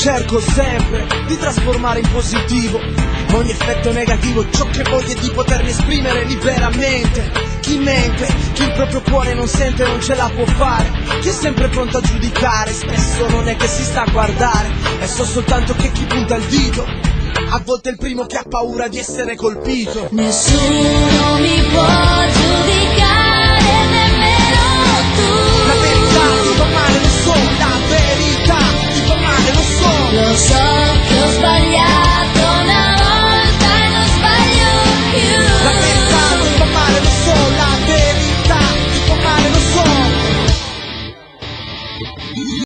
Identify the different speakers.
Speaker 1: cerco sempre di trasformare in positivo ogni effetto negativo, ciò che voglio è di potermi esprimere liberamente. Chi mente, chi il proprio cuore non sente non ce la può fare, chi è sempre pronto a giudicare, spesso non è che si sta a guardare, e so soltanto che chi punta il dito a volte è il primo che ha paura di essere colpito.
Speaker 2: Nessuno mi può giudicare.